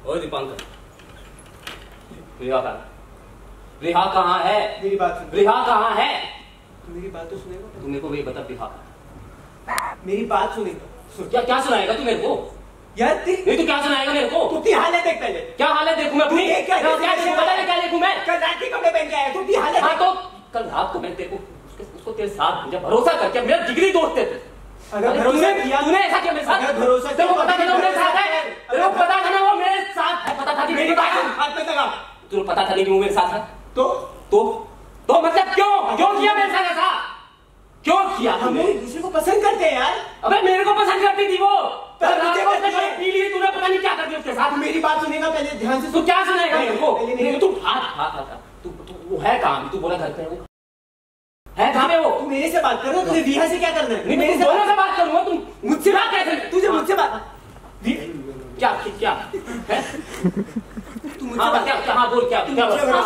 और दीपांकर, रिहा कहाँ? रिहा कहाँ है? मेरी बात सुन। रिहा कहाँ है? मेरी बात तो सुनेगा? तू मेरे को वही बता, रिहा कहाँ? मेरी बात सुनेगा? क्या सुनाएगा तू मेरे को? यार नहीं तू क्या सुनाएगा मेरे को? तू अपनी हालत देख पहले। क्या हालत देखूं मैं अपनी? क्या देखूं? पता नहीं क्या देखूं मैं? कल रात के कपड़े पहन के आया, तू अपनी हालत देख। तो कल रात को मैं तेरे को उसको तेरे साथ मुझे भरोसा करके मेरा जिगरी दोस्त थे। अगर भरोसा किया, तूने ऐसा किया मेरे साथ? अगर भरोसा तेरे को पता था ना वो मेरे साथ है? तेरे को पता था ना वो मेरे साथ है? पता था कि मेरी बात हाथ पे लगा। तुझे पता था नहीं कि वो मेरे साथ है? तो मतलब क्यों किया मेरे साथ ऐसा? क्यों किया? हम लोग एक दूसरे को पसंद करते हैं यार। अबे मेरे को पसंद करती थी वो। मुझे तूने पता नहीं क्या कर दिया उसके साथ। मेरी बात सुनेगा पहले ध्यान से। तू क्या सुनाएगा मेरे को? तू तू वो है कहाँ? तू बोला घर पे है कहाँ पे वो? तू मेरे से बात कर रहा है, तुझे रिहा से क्या करना है? नहीं मेरे से दोनों से बात करूंगा। तुम मुझसे बात कैसे? तुझे मुझसे बात क्या क्या है? तू मुझसे बात क्या? हाँ बोल क्या क्या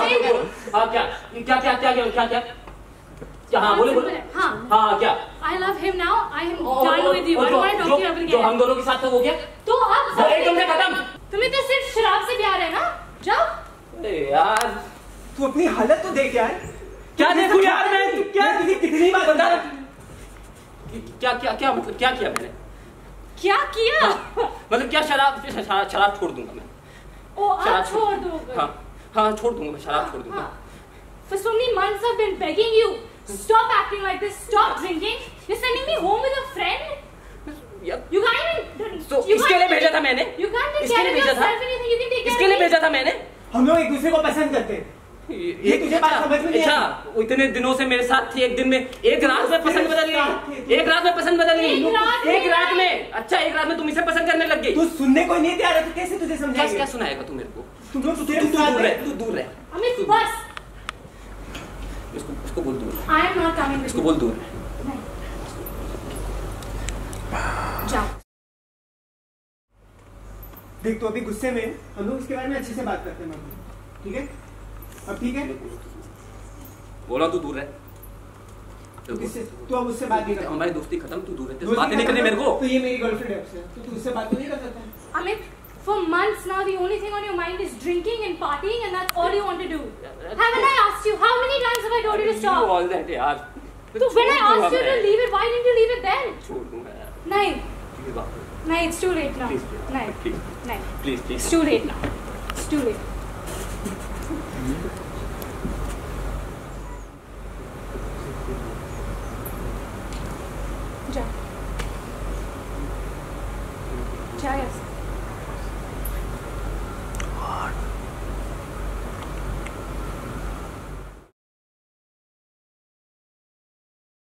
क्या क्या क्या क्या क्या? हाँ बोले बोले। हाँ क्या? I love him now. I am done with you. I don't want to talk to you ever again. जो हम दोनों के साथ था वो क्या? तो अब एकदम से खत्म। तुम्हें तो सिर्फ शराब से प्यार है ना? जाओ। अरे यार तू अपनी हालत तो देख यार। क्या देखूं यार मैं? क्या कितनी बात बता रहा? क्या मतलब क्या किया मैंने? क्या किया? मतलब क्या शराब छोड़ दूंगा मैं? ओ आप छोड़ दोगे? हाँ छोड़ दूंगा मैं, शराब छोड़ दूंगा। For so many months I've been begging you, stop acting like this, stop drinking. You're sending me home with a friend. You can't even. So इसके लिए भेजा था मैंने? You can't take care of yourself. Anything you can take care of. इसके लिए भेजा था मैंने? हम लोग एक दूसरे को पसंद करते हैं। ये तुझे बात समझ में नहीं आई? अच्छा इतने दिनों से मेरे साथ थी, एक दिन में एक रात में पसंद बदल गई। एक रात में पसंद बदल गई। एक रात में? अच्छा एक रात में तुम इसे पसंद करने लग गई? तू सुनने को नहीं तैयार है तो कैसे तुझे समझाएगा? क्या सुनाएगा तू मेरे को? तू दूर रह। अमित बस। उसको बोल दूर। I am not coming with you. उसको बोल दूर। जाओ। देख तो अभी गुस्से में हम लोग इसके बारे में अच्छे से बात करते हैं, ठीक है? अब ठीक है? बोला तू दूर रह। तू अब उससे बात नहीं कर। हमारी दोस्ती खत्म, तू दूर रह। बातें नहीं करनी मेरे को। तो ये मेरी गर्लफ्रेंड है आपसे, तो तू उससे बात तो नहीं कर सकता। Amit, for months now the only thing on your mind is drinking and partying and that's all you want to do. Haven't I asked you? How many times have I told you to stop? All that यार। तो when I asked you to leave it, why didn't you leave it then? छोड़ दूंगा यार। नहीं। नहीं, it's too late now. नहीं। नहीं। Please. It's too late now. It's too late. जा। जा yes.